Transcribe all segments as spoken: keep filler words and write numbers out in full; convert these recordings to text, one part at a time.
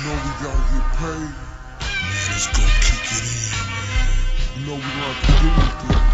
know we gotta get paid. Man, let's go kick it in, man. You know we gonna have to do with it.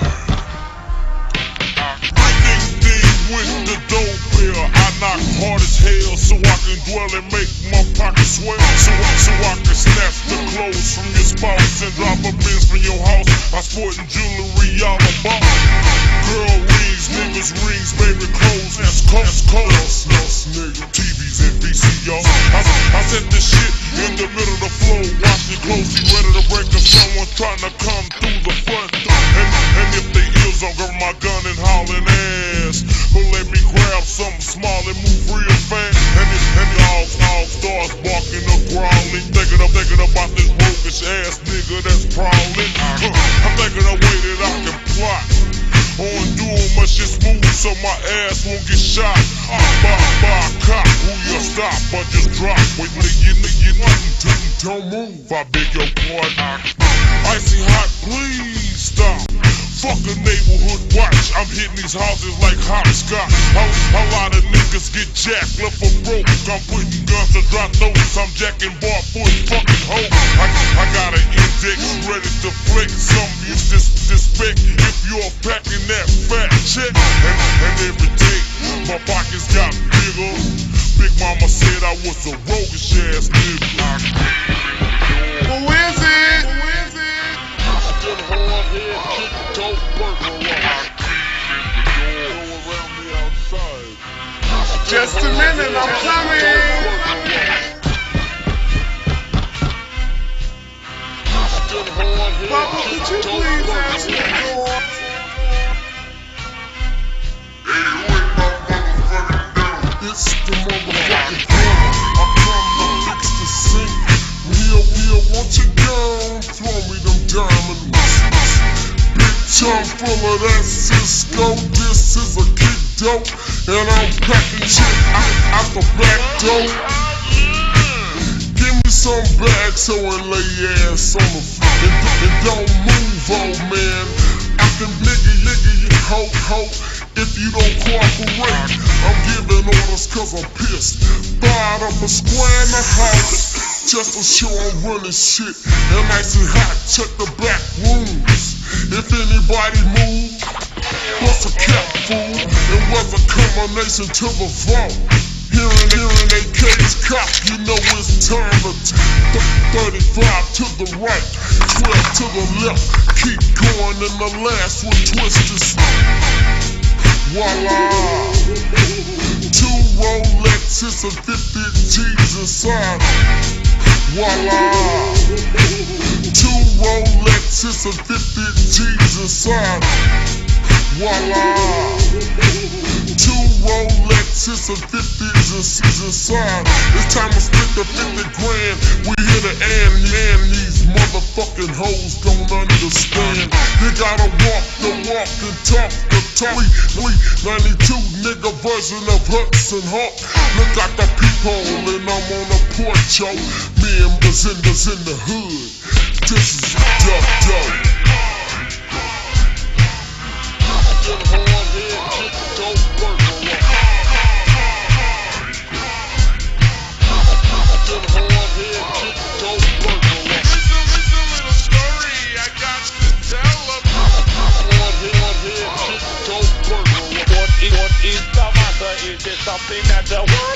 Ding ding with the dope bill. I knock hard as hell so I can dwell and make my pocket swell. So, so I can snatch the clothes from your spouse and drop a bins from your house. I sporting jewelry all about. Girl rings, niggas rings, baby clothes, that's cost, cost. Nigga. T Vs and V C Rs. I, I set this shit in the middle of the floor, watching closely, ready to break if someone trying to come through the front door. And, and if they ears on, grab my gun and hauling ass. But let me grab something small and move real fast. And it, and it all, all starts barking or growling, thinking of thinking about this roguish ass nigga that's prowling. Uh, I'm thinking a way that I can plot on doing my shit smooth so my ass won't get shot by, by a cop who you stop but just drop. Wait till you nigga nothing, don't move. I beg your pardon. Icy hot, please stop. Fuck a neighborhood watch. I'm hitting these houses like hopscotch. A, a lot of niggas get jacked, left for broke. I'm putting guns to drop those. I'm jacking bar for his fucking hoe. I, I got an index ready to flex. Some you dis disrespect if you're packing that fat check. And, and every day my pockets got bigger. Big mama said I was a roguish ass nigga. Who is it? Who is it? Still hard head, kick, dope, burger rock. Around me outside. Just a minute, I'm coming. Papa, could you please answer the door? It's the motherfucking corner. I come to fix the sink. Real, real, won't you go? Throw me them diamonds. Big chunk full of that Cisco. This is a kick dope. And I'm packing shit out, out the back door. Give me some bags so and lay your ass on the floor. And, and don't move, old man. I can nigga, nigga, you ho, ho. If you don't cooperate, I'm giving orders cause I'm pissed. Fired up a square in the house, just to show I'm running shit. And nice and hot, check the back rooms. If anybody move, bust a cap fool. It was a combination to the vault. Hearing, hearing A K's cop, you know it's time to thirty-five to the right, twelve to the left. Keep going and the last one twists. Voila! Two Rolexes and fifty G's inside. Voila! Two Rolexes and fifty G's inside. Voila! Two Rolexes and fifties inside. It's time to split the fifty grand. We here to end, and these motherfucking hoes don't understand. They gotta walk the walk and talk the talk. We ninety-two nigga version of Hudson Hawk. Look at the peephole and I'm on a porch, yo. Me and Bazinda's in the hood. This is Duck Duck. Is the matter? Is it something that the world